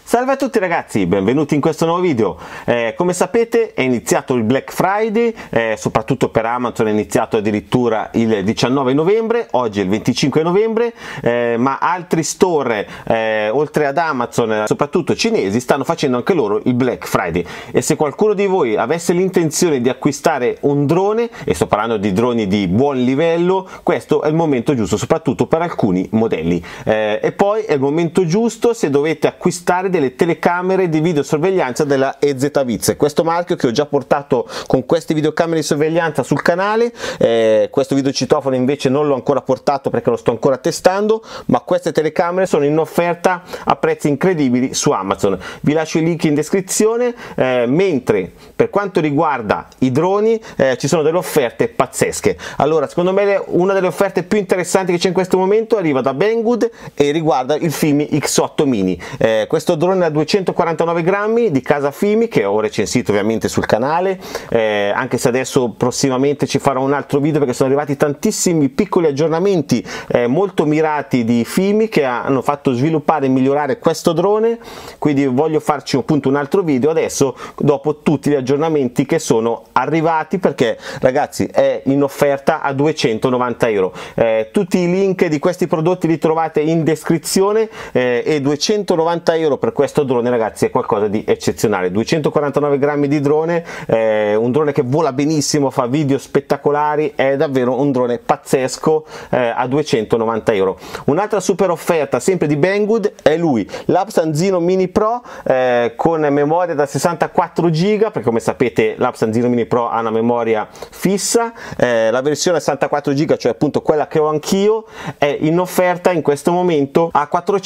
Salve a tutti ragazzi, benvenuti in questo nuovo video. Come sapete è iniziato il Black Friday, soprattutto per Amazon è iniziato addirittura il 19 novembre, oggi è il 25 novembre, ma altri store oltre ad Amazon, soprattutto cinesi, stanno facendo anche loro il Black Friday. E se qualcuno di voi avesse l'intenzione di acquistare un drone, e sto parlando di droni di buon livello, questo è il momento giusto, soprattutto per alcuni modelli. E poi è il momento giusto se dovete acquistare delle telecamere di videosorveglianza della EZViz, questo marchio che ho già portato con queste videocamere di sorveglianza sul canale. Questo videocitofono invece non l'ho ancora portato perché lo sto ancora testando, ma queste telecamere sono in offerta a prezzi incredibili su Amazon. Vi lascio i link in descrizione, mentre per quanto riguarda i droni ci sono delle offerte pazzesche. Allora, secondo me una delle offerte più interessanti che c'è in questo momento arriva da Banggood e riguarda il Fimi X8 Mini. Questo drone da 249 grammi di casa Fimi, che ho recensito ovviamente sul canale, anche se adesso prossimamente ci farò un altro video perché sono arrivati tantissimi piccoli aggiornamenti molto mirati di Fimi che hanno fatto sviluppare e migliorare questo drone, quindi voglio farci appunto un altro video adesso dopo tutti gli aggiornamenti che sono arrivati, perché ragazzi è in offerta a 290 euro. Tutti i link di questi prodotti li trovate in descrizione, e 290 euro per questo drone ragazzi è qualcosa di eccezionale. 249 grammi di drone, un drone che vola benissimo, fa video spettacolari, è davvero un drone pazzesco a 290 euro. Un'altra super offerta sempre di Banggood è lui, l'Apsanzino Mini Pro con memoria da 64 giga, perché come sapete l'Apsanzino Mini Pro ha una memoria fissa. La versione 64 giga, cioè appunto quella che ho anch'io, è in offerta in questo momento a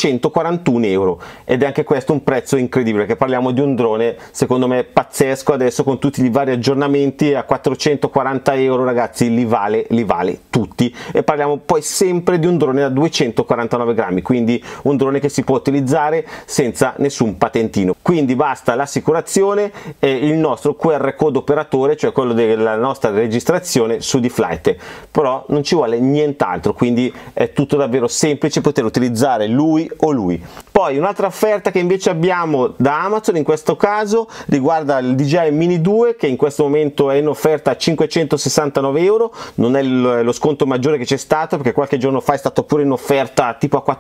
441 euro, ed è anche questo un prezzo incredibile, che parliamo di un drone secondo me pazzesco adesso con tutti i vari aggiornamenti. A 440 euro ragazzi li vale tutti, e parliamo poi sempre di un drone da 249 grammi, quindi un drone che si può utilizzare senza nessun patentino, quindi basta l'assicurazione e il nostro QR code operatore, cioè quello della nostra registrazione su D-Flight, però non ci vuole nient'altro, quindi è tutto davvero semplice poter utilizzare lui o lui. Poi un'altra offerta che invece abbiamo da Amazon in questo caso riguarda il DJI Mini 2, che in questo momento è in offerta a 569 euro, non è lo sconto maggiore che c'è stato, perché qualche giorno fa è stato pure in offerta tipo a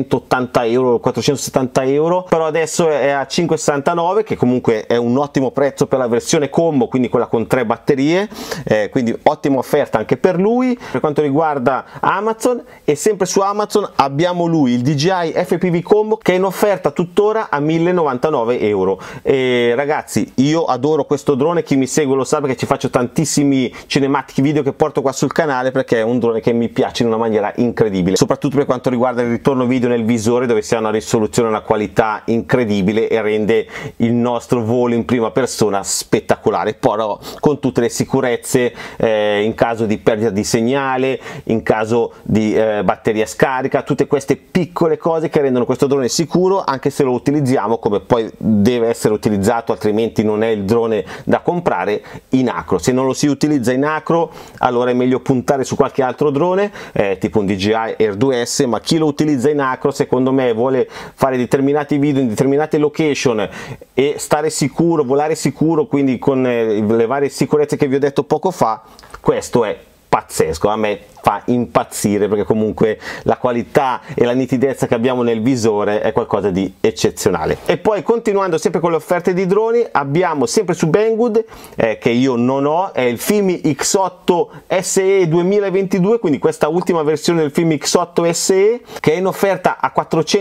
480 euro, 470 euro, però adesso è a 569, che comunque è un ottimo prezzo per la versione combo, quindi quella con 3 batterie, quindi ottima offerta anche per lui. Per quanto riguarda Amazon, e sempre su Amazon abbiamo lui, il DJI FPV Combo, che è in offerta tuttora a 1099 euro. E ragazzi, io adoro questo drone, chi mi segue lo sa perché ci faccio tantissimi cinematic video che porto qua sul canale, perché è un drone che mi piace in una maniera incredibile, soprattutto per quanto riguarda il ritorno video nel visore, dove si ha una risoluzione e una qualità incredibile e rende il nostro volo in prima persona spettacolare, però con tutte le sicurezze in caso di perdita di segnale, in caso di batteria scarica, tutte queste piccole cose che rendono questo drone sicuro, anche se lo utilizziamo come poi deve essere utilizzato, altrimenti non è il drone da comprare in acro. Se non lo si utilizza in acro, allora è meglio puntare su qualche altro drone tipo un DJI Air 2S, ma chi lo utilizza in acro secondo me vuole fare determinati video in determinate location e stare sicuro, volare sicuro, quindi con le varie sicurezze che vi ho detto poco fa, questo è pazzesco, a me fa impazzire, perché comunque la qualità e la nitidezza che abbiamo nel visore è qualcosa di eccezionale. E poi continuando sempre con le offerte di droni, abbiamo sempre su Banggood, che io non ho, è il Fimi X8 SE 2022, quindi questa ultima versione del Fimi X8 SE, che è in offerta a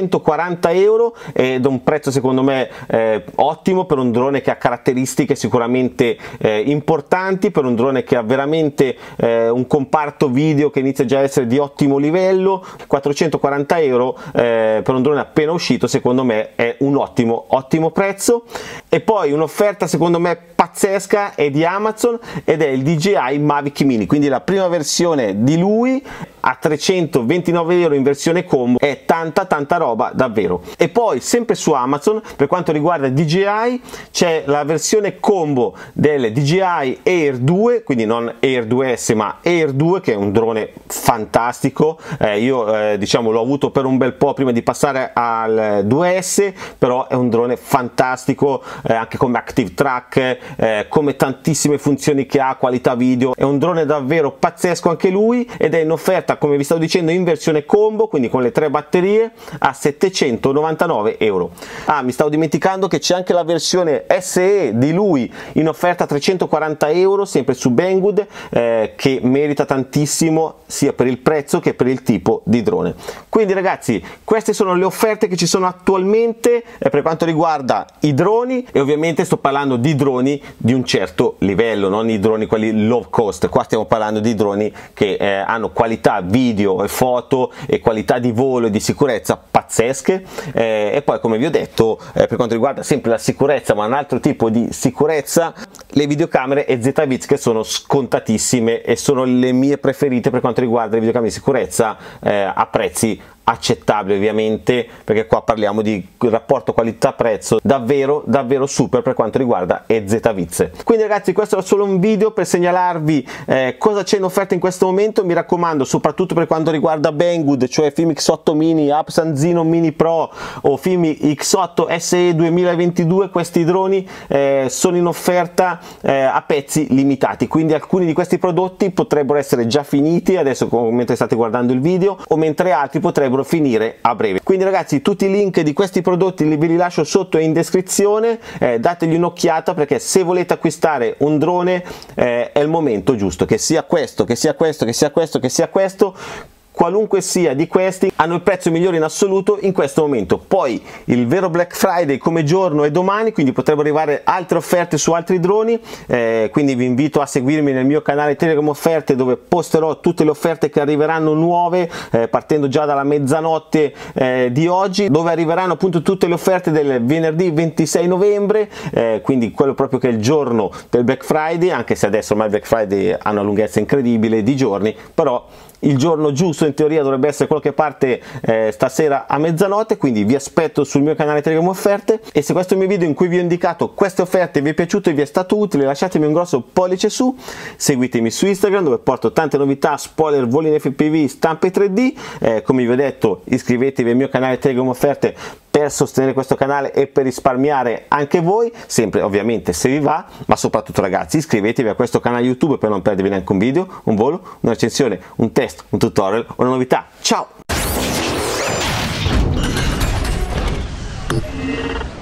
440 euro ed è un prezzo secondo me ottimo per un drone che ha caratteristiche sicuramente importanti, per un drone che ha veramente un comparto video che inizia già a essere di ottimo livello. 440 euro per un drone appena uscito secondo me è un ottimo prezzo. E poi un'offerta secondo me pazzesca è di Amazon ed è il DJI Mavic Mini, quindi la prima versione di lui a 329 euro in versione combo è tanta roba davvero. E poi sempre su Amazon, per quanto riguarda DJI, c'è la versione combo del DJI Air 2, quindi non Air 2S ma Air 2, che è un drone fantastico. Io diciamo l'ho avuto per un bel po' prima di passare al 2S, però è un drone fantastico, anche come Active Track, come tantissime funzioni che ha, qualità video. È un drone davvero pazzesco anche lui, ed è in offerta, come vi stavo dicendo, in versione combo, quindi con le 3 batterie, a 799 euro. Mi stavo dimenticando che c'è anche la versione SE di lui in offerta a 340 euro, sempre su Banggood, che merita tantissimo sia per il prezzo che per il tipo di drone. Quindi ragazzi, queste sono le offerte che ci sono attualmente per quanto riguarda i droni, e ovviamente sto parlando di droni di un certo livello, non i droni quelli low cost. Qua stiamo parlando di droni che hanno qualità video e foto e qualità di volo e di sicurezza pazzesche, e poi, come vi ho detto, per quanto riguarda sempre la sicurezza, ma un altro tipo di sicurezza, le videocamere EZVIZ, che sono scontatissime e sono le mie preferite per quanto riguarda le videocamere di sicurezza, a prezzi accettabile ovviamente, perché qua parliamo di rapporto qualità-prezzo davvero super per quanto riguarda EZVIZ. Quindi ragazzi, questo era solo un video per segnalarvi cosa c'è in offerta in questo momento. Mi raccomando, soprattutto per quanto riguarda Banggood, cioè Film X8 Mini, Epson Zino Mini Pro o Film X8 SE 2022, questi droni sono in offerta a pezzi limitati, quindi alcuni di questi prodotti potrebbero essere già finiti adesso mentre state guardando il video, o mentre altri potrebbero finire a breve. Quindi ragazzi, tutti i link di questi prodotti ve li lascio sotto e in descrizione, dategli un'occhiata, perché se volete acquistare un drone è il momento giusto, che sia questo, che sia questo, che sia questo, che sia questo. Qualunque sia di questi hanno il prezzo migliore in assoluto in questo momento. Poi il vero Black Friday come giorno è domani, quindi potrebbero arrivare altre offerte su altri droni, quindi vi invito a seguirmi nel mio canale Telegram Offerte, dove posterò tutte le offerte che arriveranno nuove, partendo già dalla mezzanotte di oggi, dove arriveranno appunto tutte le offerte del venerdì 26 novembre, quindi quello proprio che è il giorno del Black Friday, anche se adesso ormai il Black Friday ha una lunghezza incredibile di giorni, però il giorno giusto in teoria dovrebbe essere qualche parte stasera a mezzanotte. Quindi vi aspetto sul mio canale Telegram Offerte, e se questo è il mio video in cui vi ho indicato queste offerte vi è piaciuto e vi è stato utile, lasciatemi un grosso pollice su, seguitemi su Instagram dove porto tante novità, spoiler, voli in FPV, stampe 3D, come vi ho detto iscrivetevi al mio canale Telegram Offerte per sostenere questo canale e per risparmiare anche voi, sempre ovviamente se vi va, ma soprattutto ragazzi iscrivetevi a questo canale YouTube per non perdervi neanche un video, un volo, una recensione, un test, un tutorial o una novità. Ciao!